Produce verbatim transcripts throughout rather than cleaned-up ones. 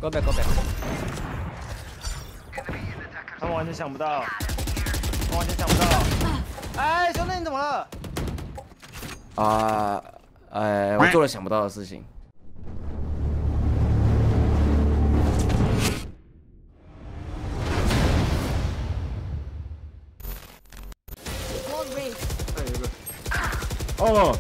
Go back, go back。 他们完全想不到，他们完全想不到。哎，兄弟你怎么了？ 啊，呃，我做了想不到的事情。 哦，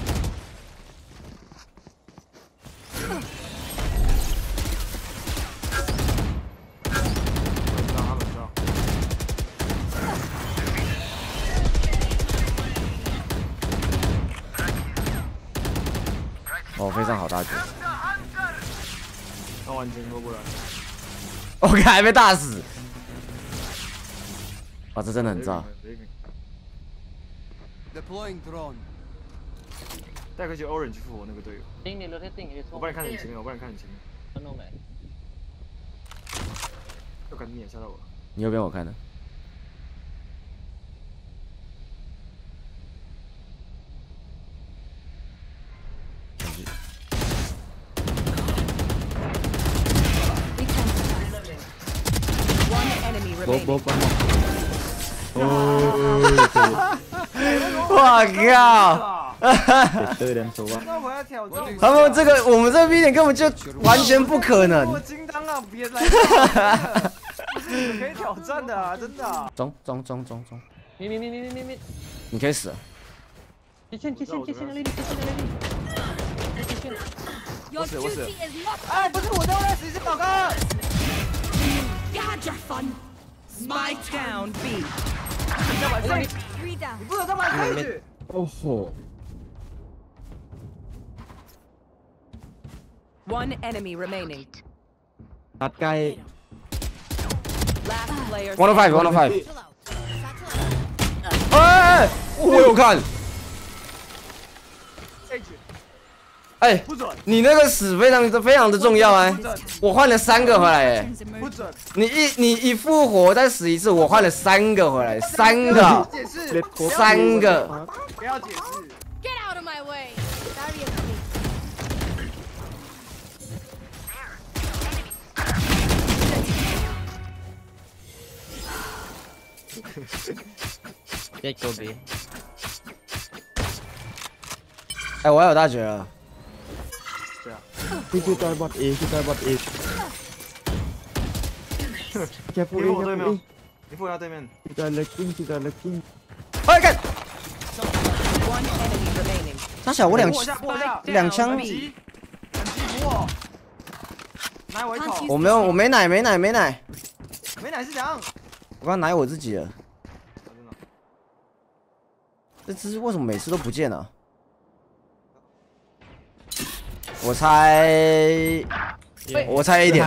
哦，非常好大局。 他完全过不来。 我靠，还被打死！哇，这真的很炸。 Deploying drone。 带个去 Orange 去复活那个队友。 定你留在定你。 我帮你看你前面，我帮你看你前面。 弄没？ 又赶你也吓到我。 你右边我看的。 波波波。哦， 我靠！ 对人说话。 他们这个，我们这 B 点根本就完全不可能。 我金刚啊，别来！不是你们可以挑战的啊，真的。 中中中中中。 咪咪咪咪咪咪咪。 你可以死了。 极限极限极限的力力，极限的力力。极限。 我死我死。哎，不是我在外死是老哥。 Got your fun. Spike down B. 你不能这么开始。 哦吼。 One enemy remaining. ตัดไกล Last player. one oh five, one oh five. 哎，我有看。哎，你那个死非常的非常的重要哎，我换了三个回来哎。 不准。 你一你一复活再死一次，我换了三个回来，三个，三个。 不要解释。 Get out of my way. Barrier Get go B。 哎，我要有大绝了。 对啊。 kita bot A, kita bot A. Careful, 你复活对面 careful. 你复活对面。 Kita lurking, kita lurking. 哎，干！ One enemy remaining. 他小我两两枪。 很急，很急扶我。奶我一口。 我没有，我没奶，没奶，没奶。 没奶是怎样？ 我刚奶我自己了。这只为什么每次都不见了？我猜，我猜一点。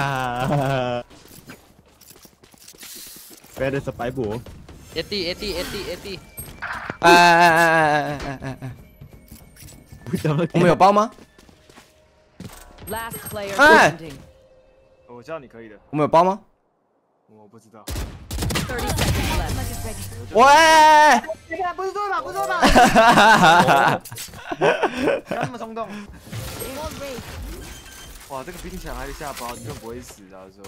Where the spy ball? A D A D A D A D。 哎哎哎哎哎哎哎哎！我们有包吗？ Last player 哎 standing. 我知道你可以的。 我们有包吗？ 我不知道。 Thirty seconds left. 喂！ 不是说吧，不是说吧。不要那么冲动。哇，这个冰墙还是下包，你根本不会死的说。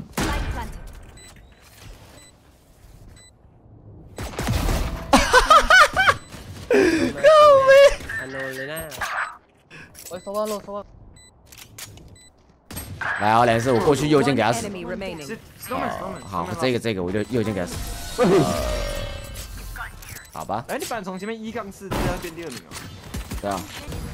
靠背。 Hello 雷娜。喂，收完了，收完。 来啊，雷是我过去右键给他死。 Enemy remaining. 好，这个这个我就右键给他死。好吧。 哎，你反正从前面一杠四，这样变第二名哦。 对啊。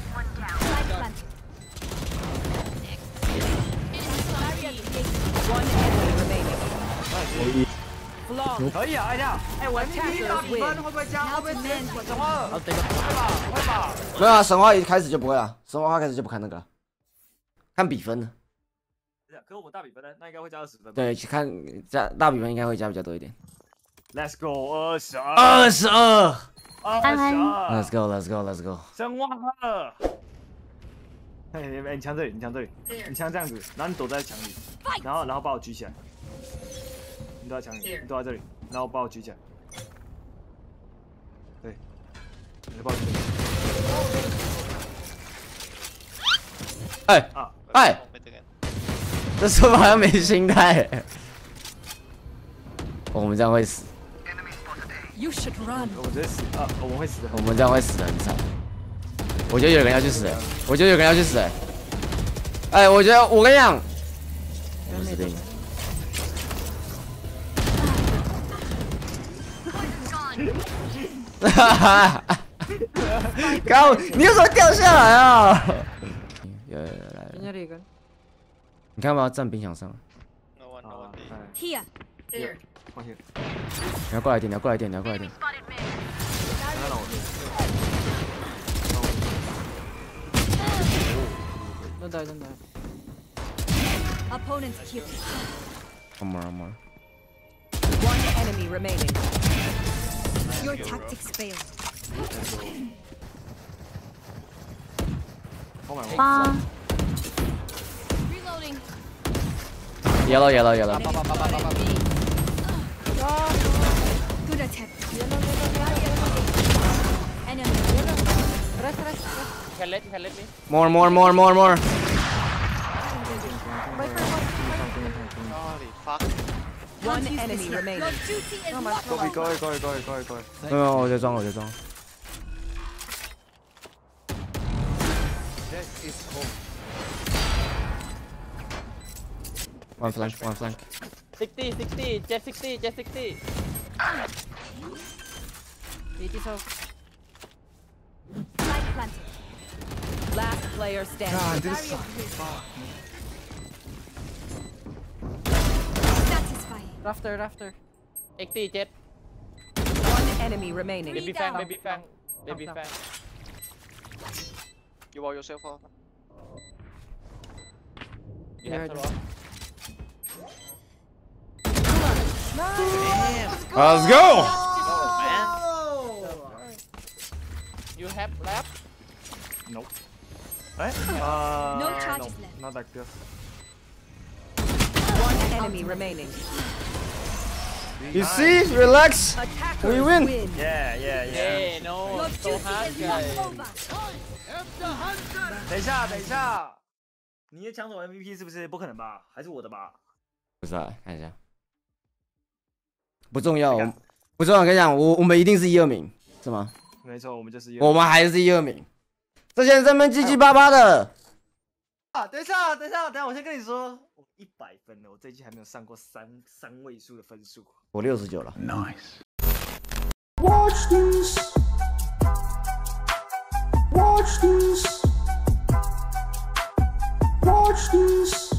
One enemy remaining. 可以啊，哎呀，哎，我 M V P 大比分会不会加？会不会减？什么？ 好，这个会吧，会吧。 没有啊，神话一开始就不会了，神话开始就不看那个，看比分的。 可是我们大比分呢，那应该会加二十分。 对，看加大比分应该会加比较多一点。 Let's go， 二十二。 二十二。 二十二。 Let's go，Let's go，Let's go。 神话二。哎，你枪这里，你枪这里，你枪这样子，然后你躲在墙里，然后然后把我举起来。你躲在墙里，你躲在这里，然后把我举起来。对，你把我举起来。 哎啊， 哎， 这说法好像没心态。我们这样会死。 You should run. 我觉得死啊，我们会死的。 我们这样会死的很惨。我觉得有人要去死，我觉得有人要去死。哎，我觉得我跟你讲，我死定了。哈哈哈！刚，你为什么掉下来啊？有有有来了。你看吧，站冰墙上。 Here. There. 放心。 你要过来点，你要过来点，你要过来点。 真的真的。 Opponent's killed. One more, one more. One enemy remaining. Your tactics failed. Oh my god. 八。 Reloading. Yellow, yellow, yellow. Good attempt. Enemy. Rest rest rest. You can let you can let me. More, more, more, more, more. Holy fuck. One enemy remaining. Your duty is not Go over. go go go go go. 没有，我在装，我在装。 One flank, one flank. sixty sixty jet sixty jet sixty. eighty so. Light planted. Last player standing. Barrier cleared. Satisfying. Rafter rafter. eighty jet. One enemy remaining. Baby fang baby fang baby Down, fang. You wall yourself off. You have to roll. Let's go. You have left. Nope. Eh? Uh, No charges no, left. not that good. One enemy remaining. You see? Relax. Attackers We win. Yeah, yeah, yeah. Hey no, Your so duty hard is guys. not over. 等一下，等一下，你的抢走 M V P 是不是？不可能吧？还是我的吧？ 不知道，看一下。不重要，我不重要。我跟你讲，我我们一定是一二名，是吗？ 没错，我们就是一。 我们还是一二名。这些人在那边叽叽巴巴的。 啊，等一下，等一下，等一下，我先跟你说，我一百分了，我这一季还没有上过三三位数的分数。 我六十九了。 Nice. Watch this. Watch this. Watch this.